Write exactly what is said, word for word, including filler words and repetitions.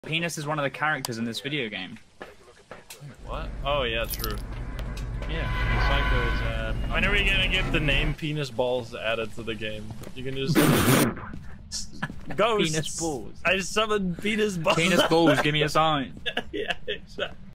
Penis is one of the characters in this video game. What? Oh yeah, true. Yeah, it's like those. Uh, When are we gonna get the name penis balls added to the game? You can just ghosts. Penis balls. I summoned penis balls. Penis balls, give me a sign. Yeah, exactly.